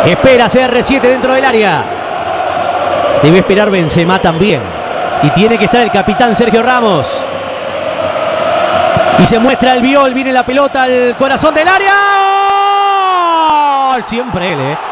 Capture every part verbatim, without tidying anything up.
Espera C R siete dentro del área. Debe esperar Benzema también. Y tiene que estar el capitán Sergio Ramos. Y se muestra el Biol. Viene la pelota al corazón del área. ¡Gol! Siempre él, ¿eh?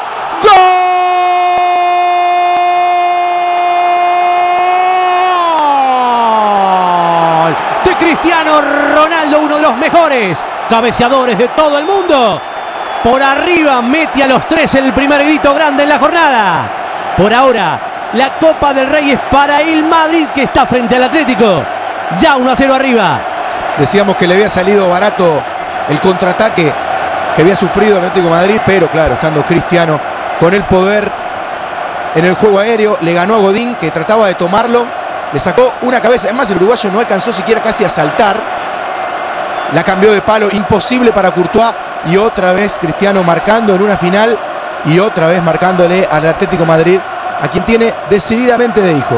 ¡Gol! De Cristiano Ronaldo, uno de los mejores cabeceadores de todo el mundo. Por arriba mete a los tres el primer grito grande en la jornada. Por ahora, la Copa del Rey es para el Madrid, que está frente al Atlético. Ya uno a cero arriba. Decíamos que le había salido barato el contraataque que había sufrido el Atlético de Madrid, pero claro, estando Cristiano con el poder en el juego aéreo, le ganó a Godín, que trataba de tomarlo, le sacó una cabeza. Además, el uruguayo no alcanzó siquiera casi a saltar. La cambió de palo, imposible para Courtois. Y otra vez Cristiano marcando en una final y otra vez marcándole al Atlético de Madrid, a quien tiene decididamente de hijo.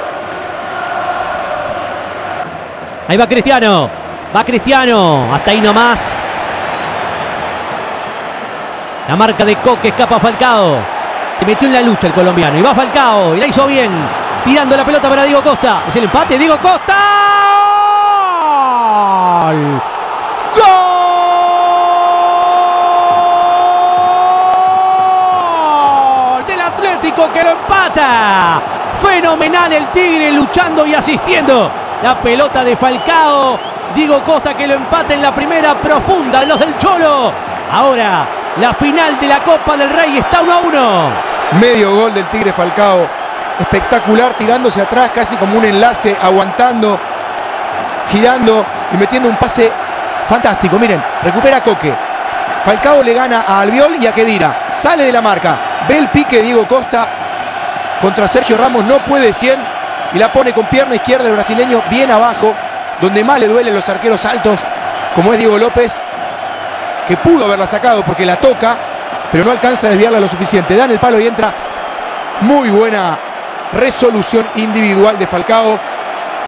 Ahí va Cristiano, va Cristiano, hasta ahí nomás. La marca de Coque, escapa Falcao. Se metió en la lucha el colombiano y va Falcao y la hizo bien, tirando la pelota para Diego Costa. Es el empate, Diego Costa. ¡Gol! ¡Gol! Que lo empata. Fenomenal el Tigre, luchando y asistiendo. La pelota de Falcao. Diego Costa que lo empata en la primera profunda de los del Cholo. Ahora la final de la Copa del Rey está uno a uno. Medio gol del Tigre Falcao. Espectacular, tirándose atrás casi como un enlace, aguantando, girando y metiendo un pase fantástico. Miren, recupera a Coque. Falcao le gana a Albiol y a Khedira. Sale de la marca. Ve el pique Diego Costa contra Sergio Ramos. No puede cien. Y la pone con pierna izquierda el brasileño bien abajo. Donde más le duelen los arqueros altos, como es Diego López, que pudo haberla sacado porque la toca, pero no alcanza a desviarla lo suficiente. Dan el palo y entra. Muy buena resolución individual de Falcao.